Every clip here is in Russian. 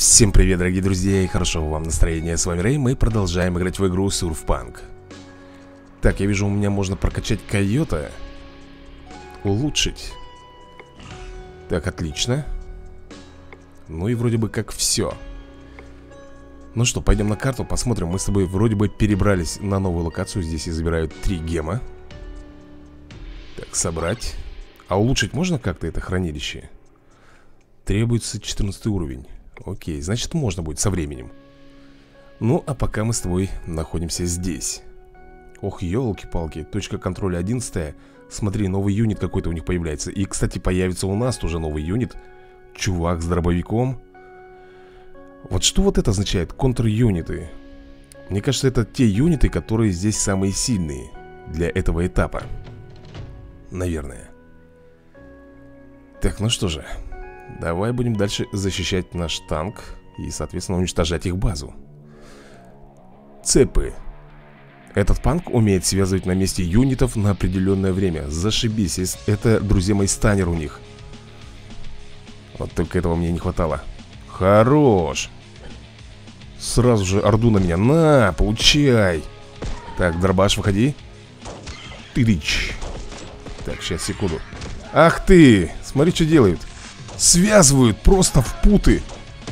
Всем привет, дорогие друзья, и хорошего вам настроения. С вами Рэй, мы продолжаем играть в игру Surfpunk. Так, я вижу, у меня можно прокачать койота. Улучшить. Так, отлично. Ну и вроде бы как все. Ну что, пойдем на карту, посмотрим. Мы с тобой вроде бы перебрались на новую локацию. Здесь я забираю 3 гема. Так, собрать. А улучшить можно как-то это хранилище? Требуется 14 уровень. Окей, значит можно будет со временем. Ну, а пока мы с тобой находимся здесь. Ох, елки-палки, точка контроля 11. Смотри, новый юнит какой-то у них появляется. И, кстати, появится у нас тоже новый юнит. Чувак с дробовиком. Вот что вот это означает? Контр-юниты. Мне кажется, это те юниты, которые здесь самые сильные для этого этапа. Наверное. Так, ну что же, давай будем дальше защищать наш танк и, соответственно, уничтожать их базу. Цепы. Этот танк умеет связывать на месте юнитов на определенное время. Зашибись, это, друзья мои, станер у них. Вот только этого мне не хватало. Хорош. Сразу же орду на меня. На, получай. Так, дробаш, выходи. Тыдыч. Так, сейчас, секунду. Ах ты, смотри, что делают. Связывают просто в путы.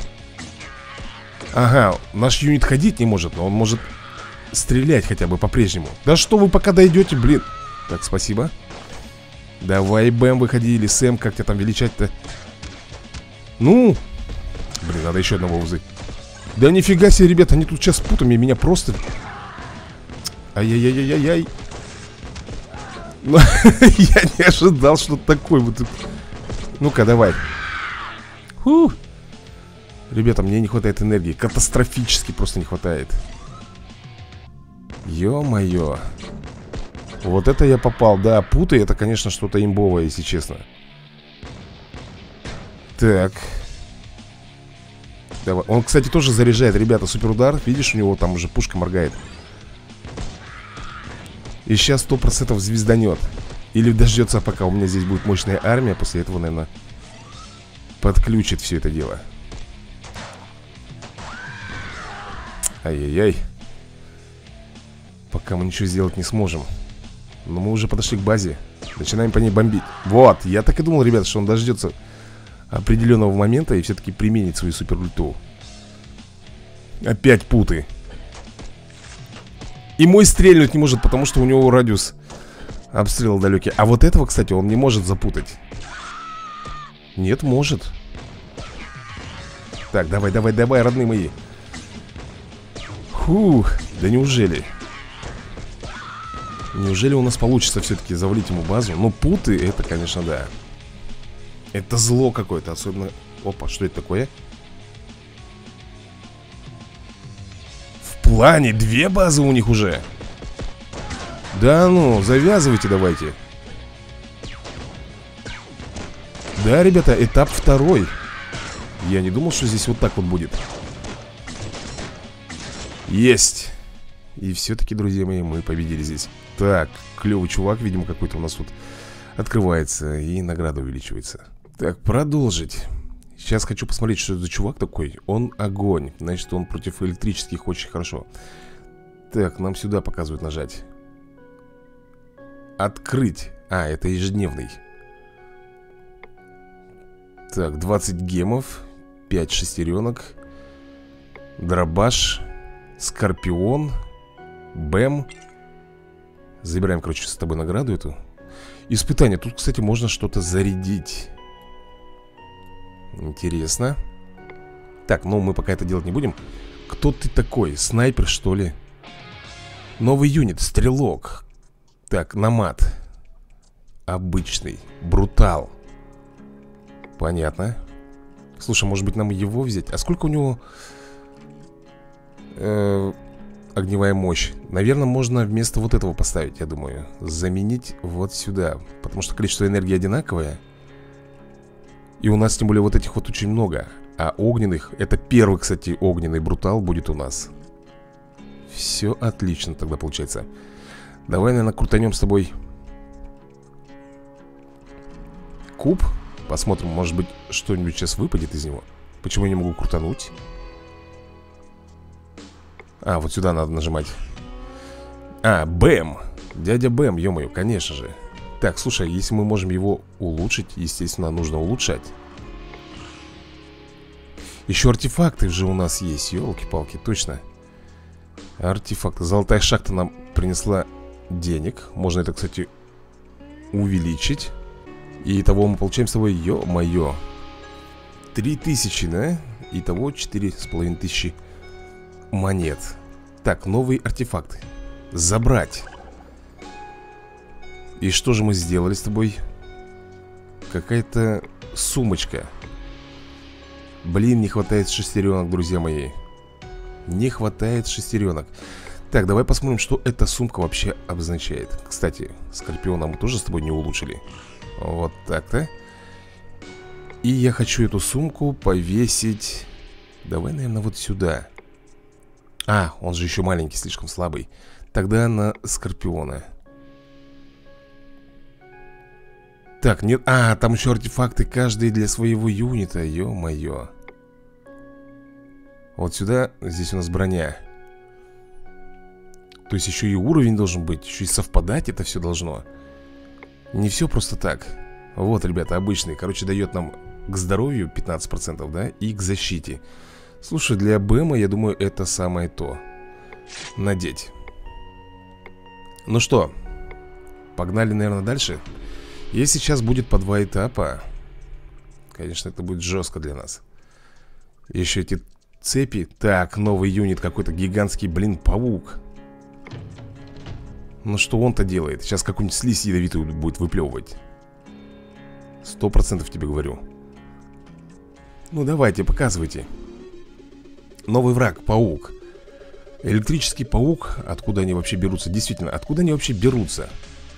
Ага, наш юнит ходить не может, но он может стрелять хотя бы по-прежнему. Да что вы пока дойдете, блин. Так, спасибо. Давай, Бэм, выходи. Или Сэм, как тебя там величать-то? Ну. Блин, надо еще одного вызвать. Да нифига себе, ребята, они тут сейчас с путами меня просто... Ай-яй-яй-яй-яй. Я не ожидал, что такое вот. Ну-ка, давай. Фух. Ребята, мне не хватает энергии. Катастрофически просто не хватает. Ё-моё. Вот это я попал. Да, путы, это, конечно, что-то имбовое, если честно. Так. Давай. Он, кстати, тоже заряжает, ребята, суперудар. Видишь, у него там уже пушка моргает. И сейчас 100% звезданет. Или дождется, пока у меня здесь будет мощная армия. После этого, наверное, подключит все это дело. Ай-яй-яй. Пока мы ничего сделать не сможем. Но мы уже подошли к базе. Начинаем по ней бомбить. Вот, я так и думал, ребята, что он дождется определенного момента и все-таки применит свою супер-ульту. Опять путы. И мой стрельнуть не может, потому что у него радиус обстрела далекий. А вот этого, кстати, он не может запутать. Нет, может. Так, давай, давай, давай, родные мои. Фух, да неужели? Неужели у нас получится все-таки завалить ему базу? Ну, путы, это, конечно, да. Это зло какое-то, особенно... Опа, что это такое? В плане 2 базы у них уже. Да ну, завязывайте давайте. Да, ребята, этап 2. Я не думал, что здесь вот так вот будет. Есть. И все-таки, друзья мои, мы победили здесь. Так, клевый чувак, видимо, какой-то у нас тут открывается. И награда увеличивается. Так, продолжить. Сейчас хочу посмотреть, что это за чувак такой. Он огонь, значит, он против электрических очень хорошо. Так, нам сюда показывают нажать. Открыть. А, это ежедневный. Так, 20 гемов, 5 шестеренок, дробаш, скорпион, Бэм. Забираем, короче, с тобой награду эту. Испытание. Тут, кстати, можно что-то зарядить. Интересно. Так, ну мы пока это делать не будем. Кто ты такой? Снайпер, что ли? Новый юнит, стрелок. Так, намат. Обычный, брутал. Понятно. Слушай, может быть нам его взять? А сколько у него огневая мощь? Наверное, можно вместо вот этого поставить, я думаю. Заменить вот сюда. Потому что количество энергии одинаковое. И у нас, тем более, вот этих вот очень много. А огненных, это первый, кстати, огненный брутал будет у нас. Все отлично тогда получается. Давай, наверное, крутанем с тобой куб. Посмотрим, может быть, что-нибудь сейчас выпадет из него. Почему я не могу крутануть? А, вот сюда надо нажимать. А, Бэм. Дядя Бэм, ё-моё, конечно же. Так, слушай, если мы можем его улучшить, естественно, нужно улучшать. Еще артефакты же у нас есть, ёлки-палки, точно. Артефакты. Золотая шахта нам принесла денег. Можно это, кстати, увеличить. И итого мы получаем с тобой, ё-моё, 3000, да? Итого 4500 монет. Так, новые артефакты. Забрать. И что же мы сделали с тобой? Какая-то сумочка. Блин, не хватает шестеренок, друзья мои. Не хватает шестеренок. Так, давай посмотрим, что эта сумка вообще обозначает. Кстати, Скорпиона мы тоже с тобой не улучшили. Вот так-то. И я хочу эту сумку повесить. Давай, наверное, вот сюда. А, он же еще маленький, слишком слабый. Тогда на Скорпиона. Так, нет, там еще артефакты, каждый для своего юнита. Ё-моё. Вот сюда, здесь у нас броня. То есть еще и уровень должен быть, еще и совпадать это все должно. Не все просто так. Вот, ребята, обычный. Короче, дает нам к здоровью 15%, да, и к защите. Слушай, для БМа, я думаю, это самое то. Надеть. Ну что, погнали, наверное, дальше. Если сейчас будет по 2 этапа, конечно, это будет жестко для нас. Еще эти цепи. Так, новый юнит какой-то гигантский, блин, паук. Ну что он-то делает? Сейчас какую-нибудь слизь ядовитую будет выплевывать. 100% тебе говорю. Ну давайте, показывайте. Новый враг, паук. Электрический паук. Откуда они вообще берутся? Действительно, откуда они вообще берутся?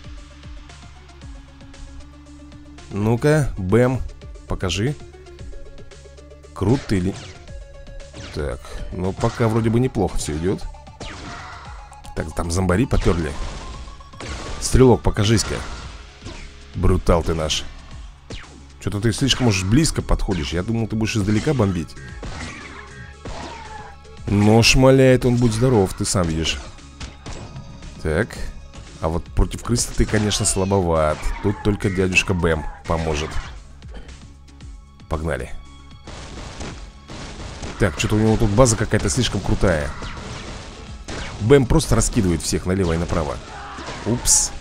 Ну-ка, Бэм, покажи. Круто или... Так, ну пока вроде бы неплохо все идет. Так, там зомбари поперли. Стрелок, покажись-ка. Брутал ты наш. Что-то ты слишком уж близко подходишь. Я думал, ты будешь издалека бомбить. Но шмаляет он, будь здоров, ты сам видишь. Так. А вот против крысы ты, конечно, слабоват. Тут только дядюшка Бэм поможет. Погнали. Так, что-то у него тут база какая-то слишком крутая. Бэм просто раскидывает всех налево и направо. Упс.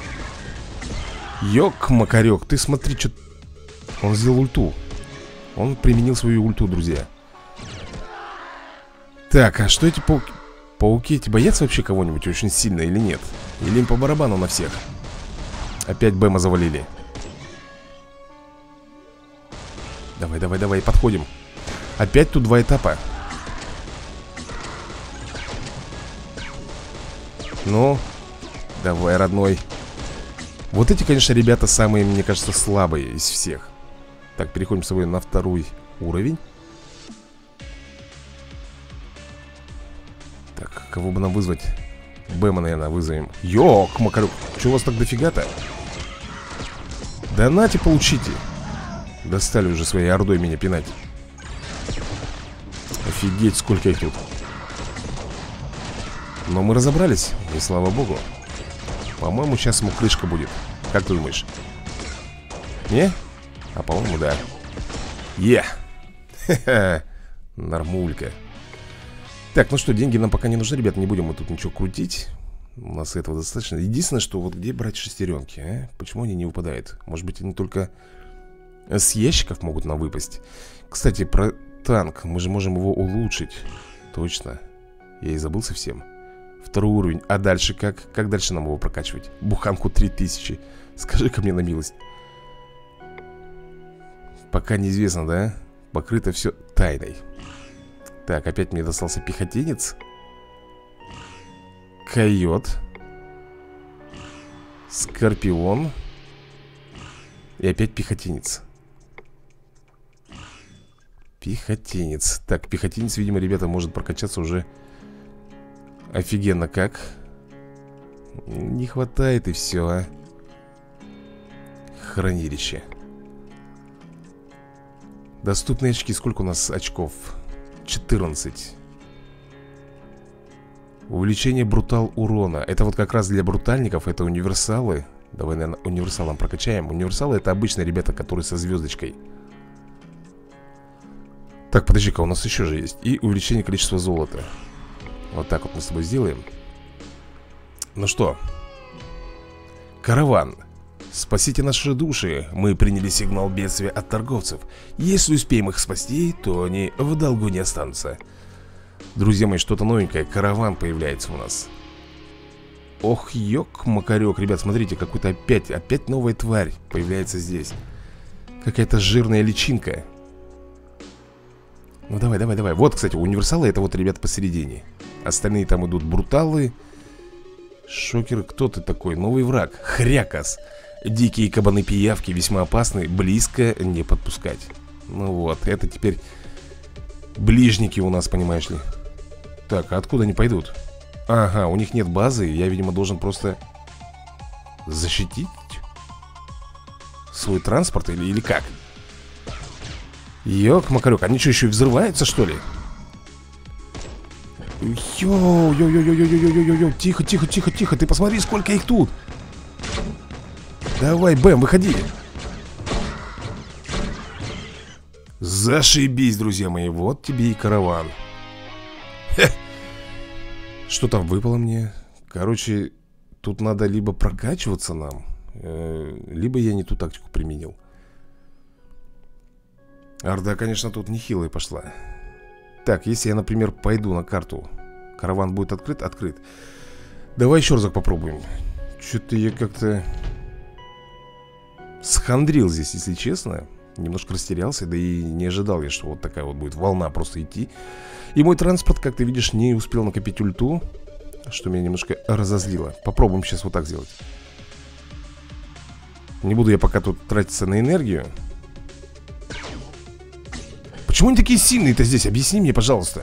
Ёк-макарёк, ты смотри, что... Он сделал ульту. Он применил свою ульту, друзья. Так, а что эти пауки? Пауки эти боятся вообще кого-нибудь очень сильно или нет? Или им по барабану на всех? Опять Бэма завалили. Давай, давай, давай, подходим. Опять тут 2 этапа. Ну, давай, родной. Вот эти, конечно, ребята самые, мне кажется, слабые из всех. Так, переходим с собой на 2-й уровень. Так, кого бы нам вызвать? Бэма, наверное, вызовем. Ёк, макарюк, чего у вас так дофига-то? Да нате, получите. Достали уже своей ордой меня пинать. Офигеть, сколько их тут. Но мы разобрались, и слава богу. По-моему, сейчас ему крышка будет. Как ты думаешь? Не? А по-моему, да. Хе-хе. Нормулька. Так, ну что, деньги нам пока не нужны, ребят. Не будем мы тут ничего крутить. У нас этого достаточно. Единственное, что вот где брать шестеренки, а? Почему они не выпадают? Может быть, они только с ящиков могут нам выпасть. Кстати, про танк. Мы же можем его улучшить. Точно. Я и забыл совсем. 2-й уровень. А дальше как? Как дальше нам его прокачивать? Буханку 3000. Скажи-ка мне на милость. Пока неизвестно, да? Покрыто все тайной. Так, опять мне достался пехотинец. Койот. Скорпион. И опять пехотинец. Пехотинец. Так, пехотинец, видимо, ребята, может прокачаться уже офигенно как. Не хватает и все, а. Хранилище. Доступные очки, сколько у нас очков? 14. Увеличение брутал урона. Это вот как раз для брутальников, это универсалы. Давай, наверное, универсалом прокачаем. Универсалы это обычные ребята, которые со звездочкой. Так, подожди-ка, у нас еще же есть. И увеличение количества золота. Вот так вот мы с тобой сделаем. Ну что? Караван. Спасите наши души. Мы приняли сигнал бедствия от торговцев. Если успеем их спасти, то они в долгу не останутся. Друзья мои, что-то новенькое. Караван появляется у нас. Ох, ёк-макарёк. Ребят, смотрите, какой-то опять новая тварь появляется здесь. Какая-то жирная личинка. Ну давай. Вот, кстати, универсалы это вот ребята посередине. Остальные там идут бруталы. Шокеры, кто ты такой? Новый враг. Хрякас. Дикие кабаны-пиявки весьма опасны. Близко не подпускать. Ну вот, это теперь ближники у нас, понимаешь ли. Так, а откуда они пойдут? Ага, у них нет базы. Я, видимо, должен просто защитить свой транспорт или как? Ёк-макарёк, они что, еще и взрываются, что ли? Йоу, тихо, ты посмотри, сколько их тут. Давай, Бэм, выходи. Зашибись, друзья мои, вот тебе и караван. Хе. Что там выпало мне? Короче, тут надо либо прокачиваться нам, либо я не ту тактику применил. Орда, конечно, тут нехилая пошла. Так, если я, например, пойду на карту, караван будет открыт? Открыт. Давай еще разок попробуем. Что-то я как-то схандрил здесь, если честно. Немножко растерялся, да и не ожидал я, что вот такая вот будет волна просто идти. И мой транспорт, как ты видишь, не успел накопить ульту, что меня немножко разозлило. Попробуем сейчас вот так сделать. Не буду я пока тут тратиться на энергию. Почему они такие сильные-то здесь? Объясни мне, пожалуйста.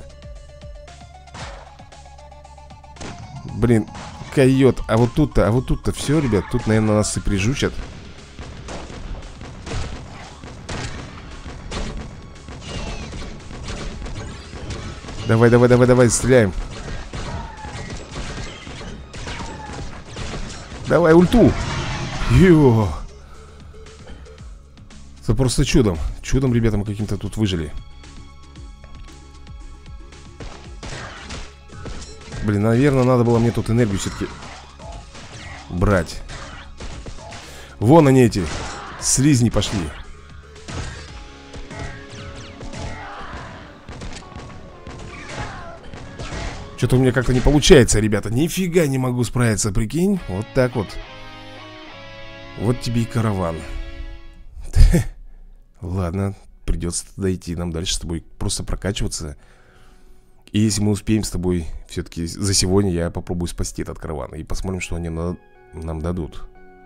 Блин, койот. А вот тут-то все, ребят. Тут, наверное, нас и прижучат. Давай, стреляем. Давай, ульту. Йо. Это просто чудом. Чудом, ребята, мы каким-то тут выжили. Блин, наверное, надо было мне тут энергию все-таки брать. Вон они эти слизни пошли. Что-то у меня как-то не получается, ребята. Нифига не могу справиться, прикинь. Вот так вот. Вот тебе и караван. Ладно, придется дойти нам дальше с тобой. Просто прокачиваться. И если мы успеем с тобой, все-таки за сегодня я попробую спасти этот караван. И посмотрим, что они нам дадут.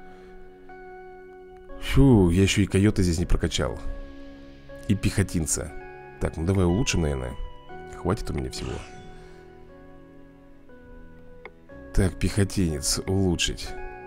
Фу, я еще и койота здесь не прокачал. И пехотинца. Так, ну давай улучшим, наверное. Хватит у меня всего. Так, пехотинец, улучшить.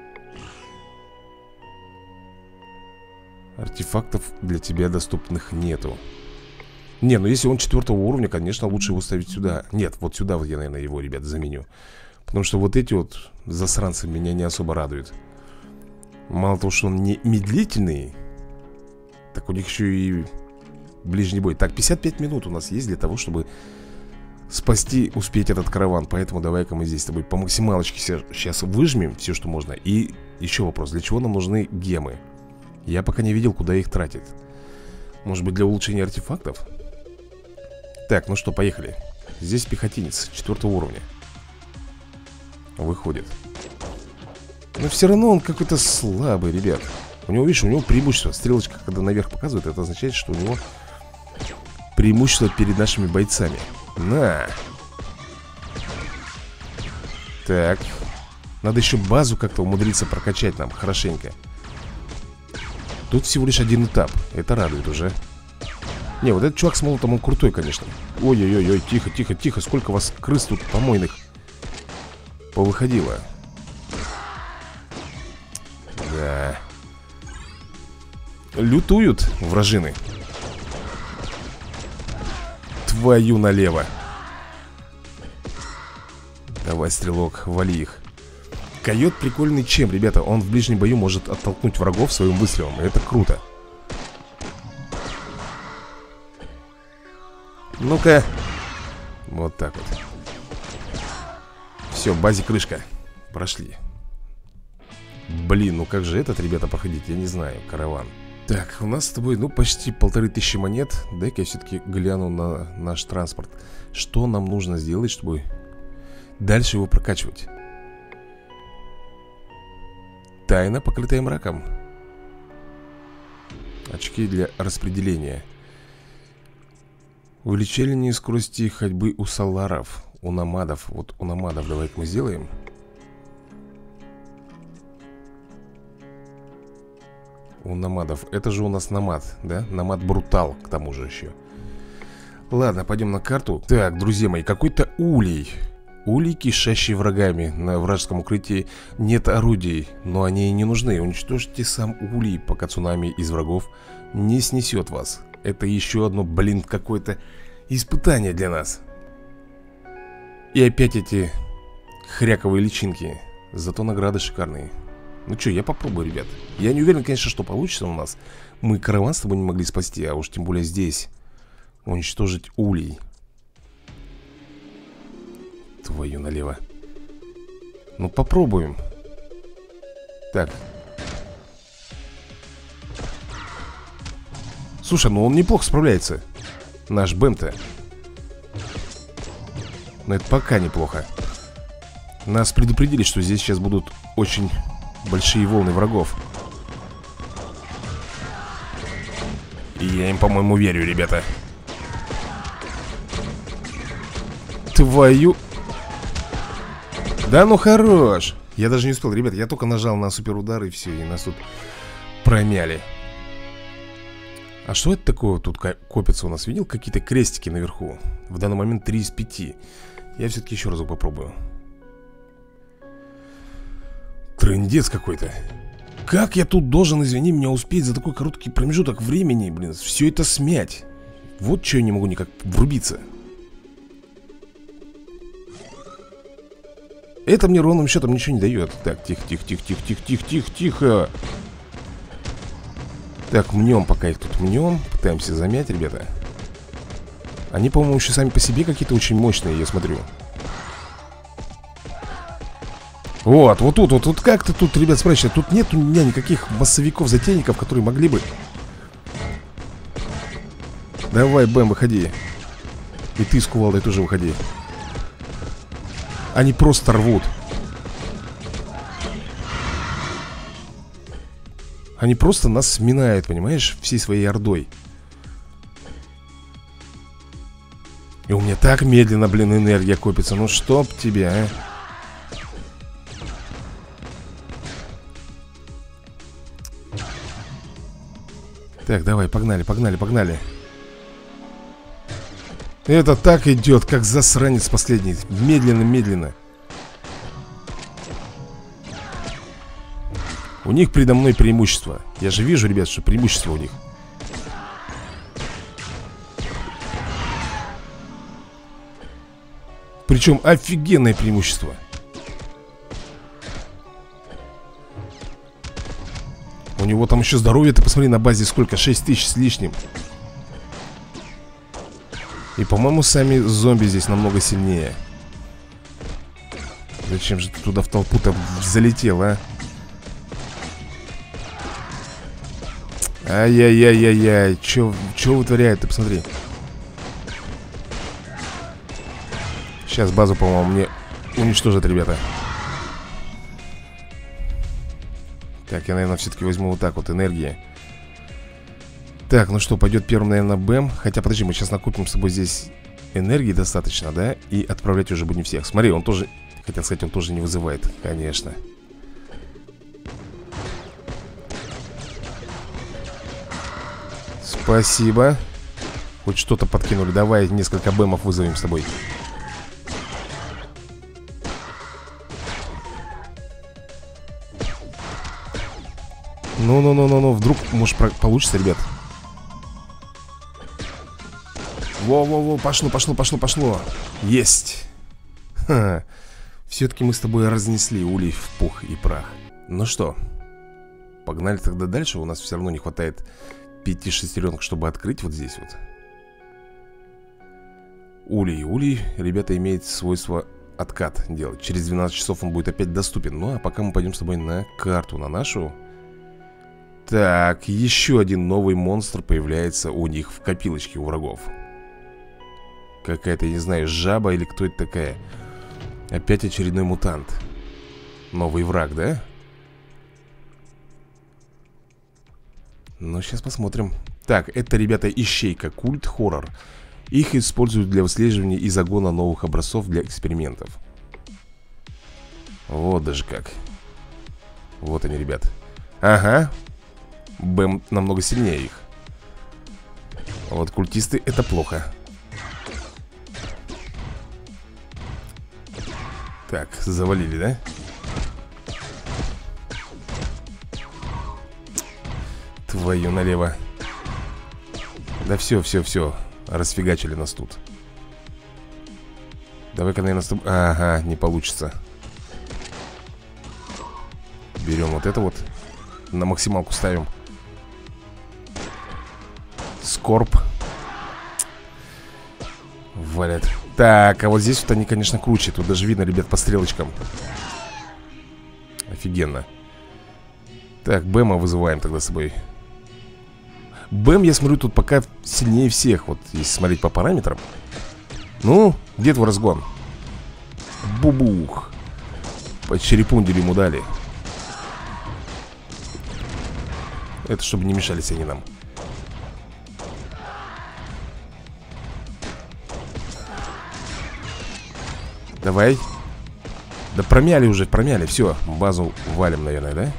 Артефактов для тебя доступных нету. Не, ну если он 4-го уровня, конечно, лучше его ставить сюда. Нет, вот сюда вот я, наверное, его, ребят, заменю. Потому что вот эти вот засранцы меня не особо радуют. Мало того, что он не медлительный, так у них еще и ближний бой. Так, 55 минут у нас есть для того, чтобы спасти, успеть этот караван. Поэтому давай-ка мы здесь с тобой по максималочке сейчас выжмем все, что можно. И еще вопрос, для чего нам нужны гемы? Я пока не видел, куда их тратят. Может быть, для улучшения артефактов? Так, ну что, поехали. Здесь пехотинец 4-го уровня выходит. Но все равно он какой-то слабый, ребят. У него, видишь, у него преимущество. Стрелочка, когда наверх показывает, это означает, что у него преимущество перед нашими бойцами. На! Так. Надо еще базу как-то умудриться прокачать нам хорошенько. Тут всего лишь один этап. Это радует уже. Не, вот этот чувак с молотом, он крутой, конечно. Ой-ой-ой, тихо. Сколько у вас крыс тут помойных повыходило. Да. Лютуют вражины. Твою налево. Давай, стрелок, вали их. Койот прикольный чем, ребята? Он в ближнем бою может оттолкнуть врагов своим выстрелом. Это круто. Ну-ка. Вот так вот. Все, базе крышка. Прошли. Блин, ну как же этот, ребята, проходить? Я не знаю, караван. Так, у нас с тобой, ну, почти 1500 монет. Дай-ка я все-таки гляну на наш транспорт. Что нам нужно сделать, чтобы дальше его прокачивать? Тайна, покрытая мраком. Очки для распределения. Увеличение скорости ходьбы у саларов. У намадов. Вот у намадов давай-ка мы сделаем. У намадов. Это же у нас намад, да? Намад брутал, к тому же еще. Ладно, пойдем на карту. Так, друзья мои, какой-то улей. Улей, кишащий врагами. На вражеском укрытии нет орудий, но они и не нужны. Уничтожьте сам улей, пока цунами из врагов не снесет вас. Это еще одно, блин, какое-то испытание для нас. И опять эти хряковые личинки. Зато награды шикарные. Ну что, я попробую, ребят. Я не уверен, конечно, что получится у нас. Мы караван с тобой не могли спасти, а уж тем более здесь уничтожить улей. Твою налево. Ну попробуем. Так. Слушай, ну он неплохо справляется. Наш Бэм-то. Но это пока неплохо. Нас предупредили, что здесь сейчас будут очень большие волны врагов. И я им, по-моему, верю, ребята. Твою... Да ну хорош. Я даже не успел, ребят, я только нажал на суперудар и все, и нас тут промяли. А что это такое тут копится у нас? Видел какие-то крестики наверху? В данный момент 3 из 5. Я все-таки еще разок попробую. Трындец какой-то. Как я тут должен, извини меня, успеть за такой короткий промежуток времени, блин, все это смять? Вот что я не могу никак врубиться. Это мне ровным счетом ничего не дает. Так, тихо. Так, мнем пока их тут мнем. Пытаемся замять, ребята. Они, по-моему, еще сами по себе какие-то очень мощные, я смотрю. Вот тут как ты тут, ребят, спрашиваете? Тут нет у меня никаких массовиков-затейников, которые могли бы... Давай, Бэм, выходи. И ты с кувалдой тоже выходи. Они просто рвут. Они просто нас сминают, понимаешь? Всей своей ордой. И у меня так медленно, блин, энергия копится. Ну чтоб тебя, а? Так, давай, погнали. Это так идет, как засранец последний. Медленно. У них предо мной преимущество. Я же вижу, ребят, что преимущество у них. Причем офигенное преимущество. У него там еще здоровье, ты посмотри, на базе сколько, 6000 с лишним. И, по-моему, сами зомби здесь намного сильнее. Зачем же ты туда в толпу-то залетел, а? Ай-яй-яй-яй-яй. Че вытворяет, ты посмотри. Сейчас базу, по-моему, мне уничтожат, ребята. Так, я, наверное, все-таки возьму вот так вот энергии. Так, ну что, пойдет первым, наверное, Бэм. Хотя, подожди, мы сейчас накупим с собой здесь энергии достаточно, да? И отправлять уже будем всех. Смотри, он тоже, хотел сказать, он тоже не вызывает. Конечно. Спасибо. Хоть что-то подкинули. Давай несколько Бэмов вызовем с тобой. Ну, вдруг, может, получится, ребят. Во-во-во, пошло. Есть. Все-таки мы с тобой разнесли улей в пух и прах. Ну что, погнали тогда дальше. У нас все равно не хватает 5 шестеренок, чтобы открыть вот здесь вот. Улей, ребята, имеет свойство откат делать. Через 12 часов он будет опять доступен. Ну, а пока мы пойдем с тобой на карту, на нашу. Так, еще один новый монстр появляется у них в копилочке у врагов. Какая-то, я не знаю, жаба или кто это такая. Опять очередной мутант. Новый враг, да? Ну, сейчас посмотрим. Так, это, ребята, ищейка, культ, хоррор. Их используют для выслеживания и загона новых образцов для экспериментов. Вот даже как. Вот они, ребят. Ага. Бэм намного сильнее их. А вот культисты — это плохо. Так, завалили, да? Твою налево. Да все. Расфигачили нас тут. Давай-ка, наверное, с тобой... Ага, не получится. Берем вот это вот. На максималку ставим. Скорб. Валят. Так, а вот здесь вот они, конечно, круче. Тут даже видно, ребят, по стрелочкам. Офигенно. Так, Бэма вызываем тогда с собой. Бэм, я смотрю, тут пока сильнее всех. Вот, если смотреть по параметрам. Ну, где твой разгон? Бубух. По черепунделю ему дали. Это чтобы не мешались они нам. Давай. Да промяли уже, все, базу валим, наверное, да?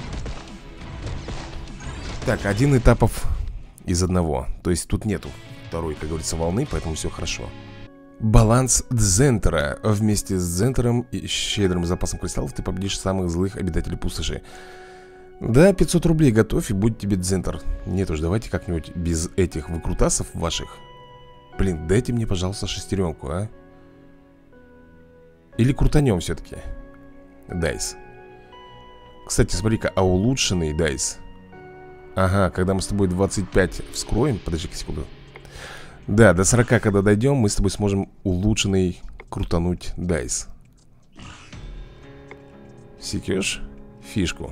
Так, 1 этапов из 1. То есть тут нету второй, как говорится, волны, поэтому все хорошо. Баланс Дзентера. Вместе с Дзентером и щедрым запасом кристаллов ты победишь самых злых обитателей пустоши. Да, 500 рублей готовь и будет тебе Дзентер. Нет уж, давайте как-нибудь без этих выкрутасов ваших. Блин, дайте мне, пожалуйста, шестеренку, а? Или крутанем все-таки дайс. Кстати, смотри-ка, а улучшенный дайс. Ага, когда мы с тобой 25 вскроем. Подожди-ка секунду. Да, до 40 когда дойдем, мы с тобой сможем улучшенный крутануть дайс. Секешь фишку.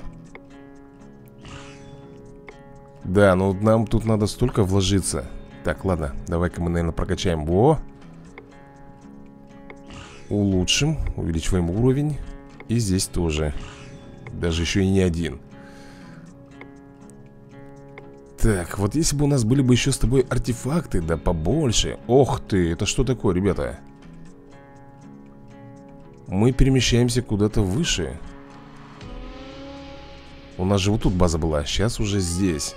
Да, ну нам тут надо столько вложиться. Так, ладно, давай-ка мы, наверное, прокачаем. Во! Улучшим, увеличиваем уровень. И здесь тоже. Даже еще и не один. Так, вот если бы у нас были бы еще с тобой артефакты, да побольше. Ох ты, это что такое, ребята? Мы перемещаемся куда-то выше. У нас же вот тут база была, сейчас уже здесь.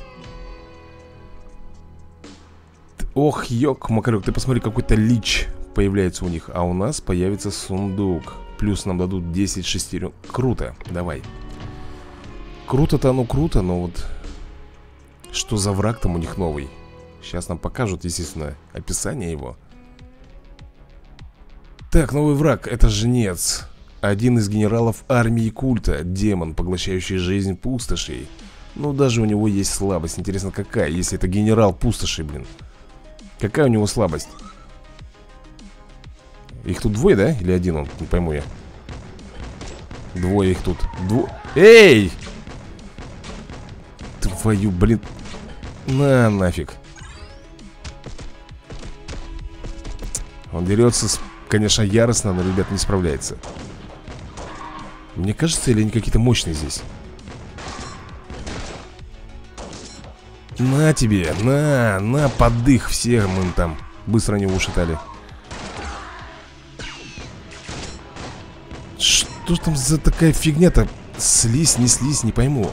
Ох, ёк, Макарек, ты посмотри, какой-то лич появляется у них. А у нас появится сундук. Плюс нам дадут 10 шестерен. Круто, давай. Круто-то оно круто, но вот... Что за враг там у них новый? Сейчас нам покажут, естественно, описание его. Так, новый враг, это жнец. Один из генералов армии культа. Демон, поглощающий жизнь пустошей. Ну, даже у него есть слабость. Интересно, какая, если это генерал пустошей, блин. Какая у него слабость? Их тут двое, да? Или один он? Не пойму я. Двое их тут. Эй! Твою, блин. На, нафиг. Он дерется, конечно, яростно, но, ребят, не справляется. Мне кажется, или они какие-то мощные здесь? На тебе, на, подых всех мы там. Быстро они ушатали. Что там за такая фигня-то? Слизь, не пойму.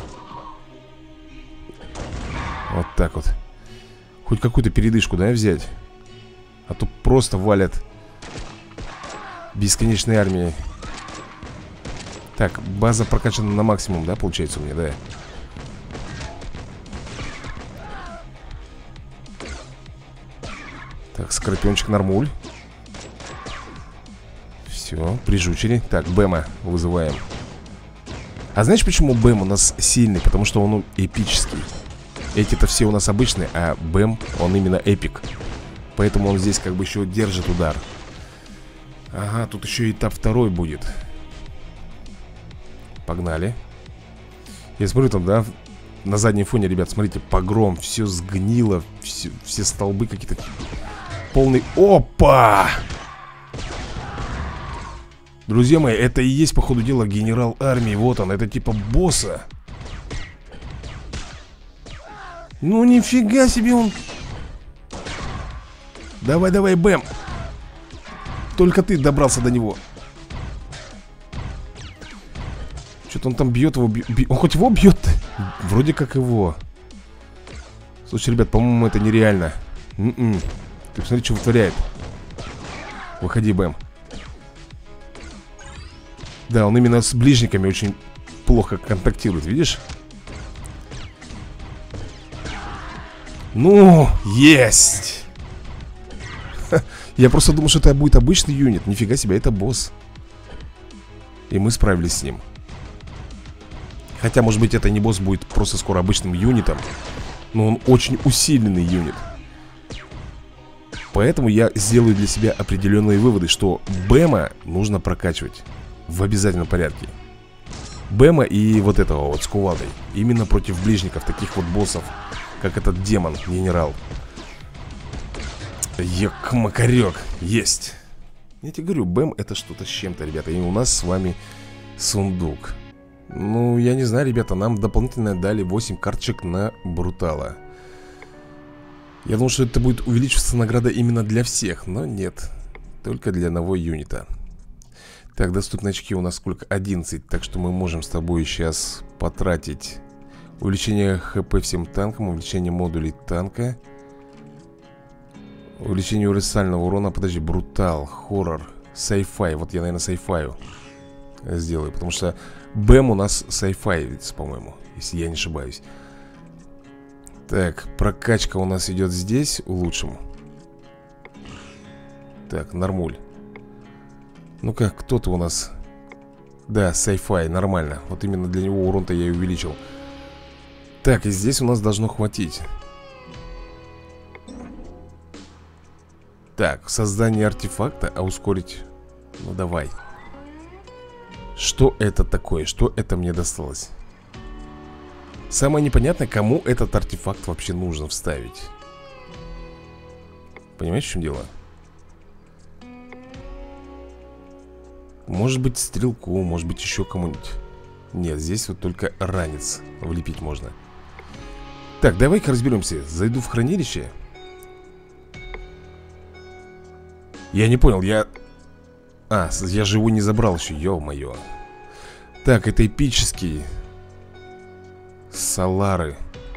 Вот так вот. Хоть какую-то передышку, да, взять? А то просто валят бесконечной армией. Так, база прокачана на максимум, да, получается у меня, да? Так, Так, скорпиончик нормуль. Все, прижучили. Так, Бэма вызываем. А знаешь, почему Бэм у нас сильный? Потому что он эпический. Эти-то все у нас обычные, а Бэм, он именно эпик. Поэтому он здесь как бы еще держит удар. Ага, тут еще этап второй будет. Погнали. Я смотрю там, да, на заднем фоне, ребят, смотрите, погром. Все сгнило, все столбы какие-то. Полный... Опа! Друзья мои, это и есть, по ходу дела, генерал армии. Вот он, это типа босса. Ну нифига себе он. Давай, давай, Бэм. Только ты добрался до него. Что-то он там бьет его. Он хоть его бьет? Вроде как его. Слушай, ребят, по-моему, это нереально. Ты посмотри, что вытворяет. Выходи, Бэм. Да, он именно с ближниками очень плохо контактирует, видишь? Ну, есть! Я просто думал, что это будет обычный юнит. Нифига себе, это босс. И мы справились с ним. Хотя, может быть, это не босс будет просто скоро обычным юнитом. Но он очень усиленный юнит. Поэтому я сделаю для себя определенные выводы, что Бэма нужно прокачивать в обязательном порядке. Бэма и вот этого вот с кувалдой. Именно против ближников, таких вот боссов, как этот демон, генерал. Ёк-макарёк, есть. Я тебе говорю, Бэм это что-то с чем-то, ребята. И у нас с вами сундук. Ну, я не знаю, ребята, нам дополнительно дали 8 карточек на Брутала. Я думал, что это будет увеличиваться награда именно для всех, но нет. Только для одного юнита. Так, доступные очки у нас сколько? 11. Так что мы можем с тобой сейчас потратить увеличение ХП всем танкам, увеличение модулей танка, увеличение универсального урона. Подожди, брутал, хоррор, сайфай. Вот я, наверное, сайфаю сделаю, потому что Бэм у нас сайфайвец, по-моему, если я не ошибаюсь. Так, прокачка у нас идет здесь, улучшим. Так, нормуль. Ну-ка, кто-то у нас... Да, сайфай, нормально. Вот именно для него урон-то я и увеличил. Так, и здесь у нас должно хватить. Так, создание артефакта, а ускорить... Ну, давай. Что это такое? Что это мне досталось? Самое непонятное, кому этот артефакт вообще нужно вставить. Понимаешь, в чем дело? Может быть, стрелку, может быть, еще кому-нибудь. Нет, здесь вот только ранец влепить можно. Так, давай-ка разберемся. Зайду в хранилище. Я не понял, я же его не забрал еще, ё-моё. Так, это эпический. Солары.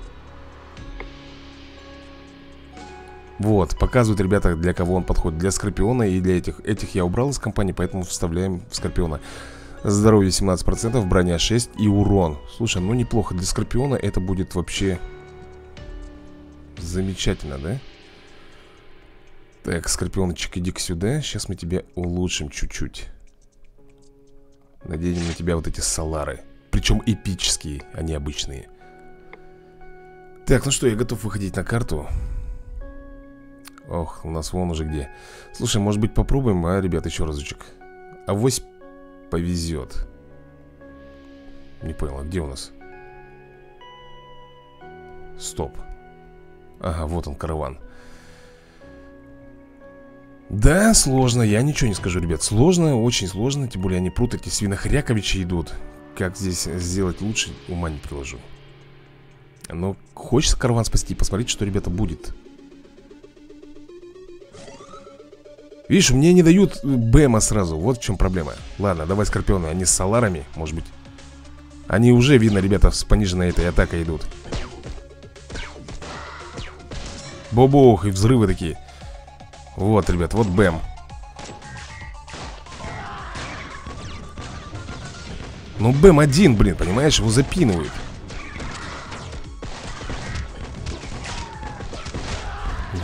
Вот, показывают, ребята, для кого он подходит. Для Скорпиона и для этих. Этих я убрал из компании, поэтому вставляем в Скорпиона. Здоровье 17%, броня 6 и урон. Слушай, ну неплохо. Для Скорпиона это будет вообще замечательно, да? Так, Скорпиончик, иди-ка сюда. Сейчас мы тебя улучшим чуть-чуть. Наденем на тебя вот эти солары. Причем эпические, а не обычные. Так, ну что, я готов выходить на карту. Ох, у нас вон уже где. Слушай, может быть попробуем, ребят, еще разочек. Авось повезет. Не понял, а где у нас? Стоп. Ага, вот он, караван. Да, сложно, я ничего не скажу, ребят. Сложно, очень сложно. Тем более они прут, эти свинохряковичи идут. Как здесь сделать лучше, ума не приложу. Но хочется караван спасти. Посмотрите, что, ребята, будет. Видишь, мне не дают Бэма сразу. Вот в чем проблема. Ладно, давай Скорпионы, они с соларами, может быть. Они уже, видно, ребята, с пониженной этой атакой идут. Бобух, и взрывы такие. Вот, ребят, вот Бэм. Ну, Бэм один, блин, понимаешь, его запинывают.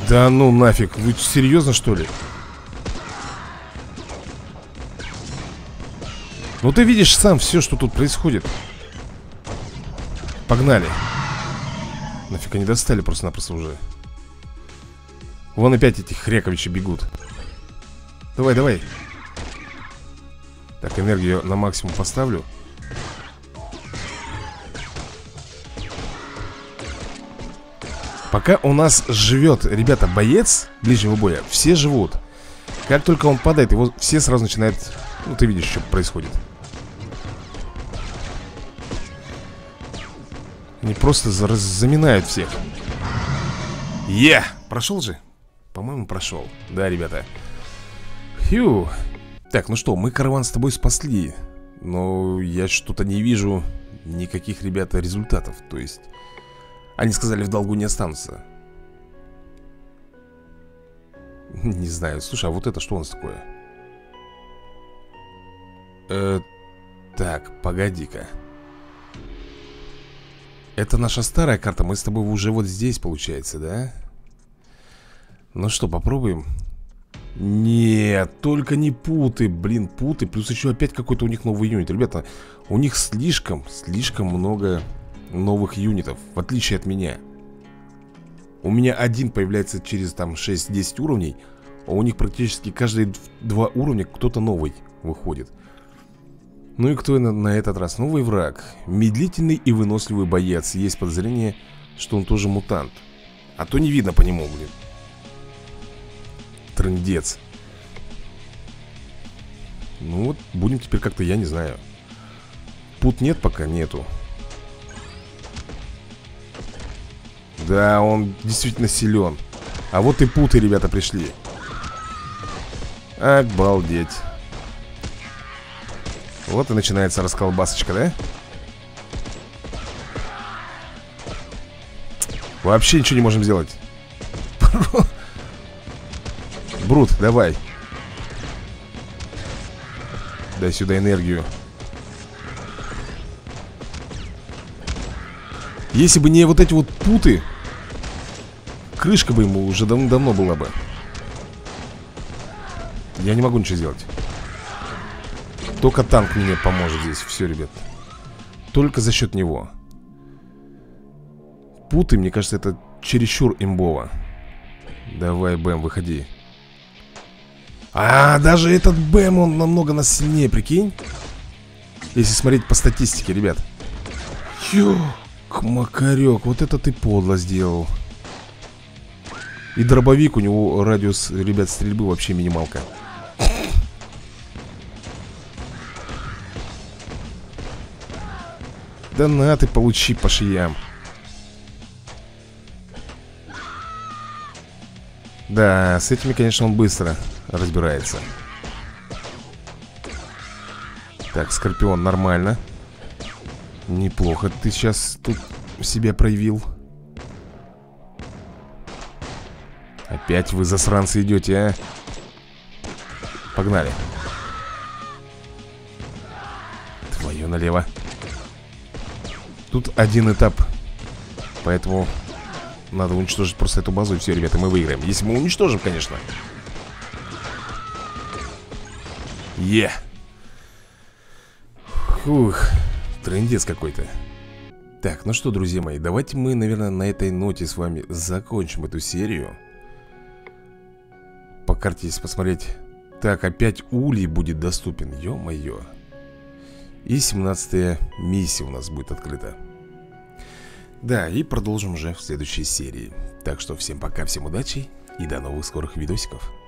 Да ну нафиг, вы серьезно что ли? Ну ты видишь сам все, что тут происходит. Погнали. Нафиг они достали просто-напросто уже. Вон опять эти хряковичи бегут. Давай, давай. Так, энергию на максимум поставлю. Пока у нас живет, ребята, боец ближнего боя, все живут. Как только он падает, его все сразу начинают... Ну, ты видишь, что происходит. Они просто заминают всех. Прошел же? По-моему, прошел. Да, ребята. Фью. Так, ну что, мы караван с тобой спасли. Но я что-то не вижу никаких, ребята, результатов. То есть... Они сказали, в долгу не останутся. Не знаю. Слушай, а вот это что у нас такое? Так, погоди-ка. Это наша старая карта. Мы с тобой уже вот здесь, получается, да? Ну что, попробуем? Нет, только не путы. Блин, путы. Плюс еще опять какой-то у них новый юнит. Ребята, у них слишком много... новых юнитов, в отличие от меня. У меня один появляется через там 6-10 уровней, а у них практически каждые 2 уровня кто-то новый выходит. Ну и кто на этот раз? Новый враг. Медлительный и выносливый боец. Есть подозрение, что он тоже мутант. А то не видно по нему, блин. Трындец. Ну вот, будем теперь как-то, я не знаю. Пут нет пока, нету. Да, он действительно силен. А вот и путы, ребята, пришли. Обалдеть. Вот и начинается расколбасочка, да? Вообще ничего не можем сделать. Брут, давай. Дай сюда энергию. Если бы не вот эти вот путы, крышка бы ему уже давно была бы. Я не могу ничего сделать. Только танк мне поможет здесь. Все, ребят. Только за счет него. Путы, мне кажется, это чересчур имбово. Давай, Бэм, выходи. Даже этот Бэм, он намного нас сильнее, прикинь. Если смотреть по статистике, ребят. Макарек, вот это ты подло сделал. И дробовик, у него радиус, ребят, стрельбы вообще минималка. Да на, ты получи по шиям. Да, с этими, конечно, он быстро разбирается. Так, Скорпион, нормально. Неплохо ты сейчас тут себя проявил. Опять вы, засранцы, идете, а? Погнали. Твою налево. Тут один этап. Поэтому надо уничтожить просто эту базу, и все, ребята, мы выиграем. Если мы уничтожим, конечно. Фух, трындец какой-то. Так, ну что, друзья мои, давайте мы, наверное, на этой ноте с вами закончим эту серию. По карте, если посмотреть. Так, опять улей будет доступен, ё-моё. И 17-я миссия у нас будет открыта. Да, и продолжим уже в следующей серии. Так что всем пока, всем удачи и до новых скорых видосиков.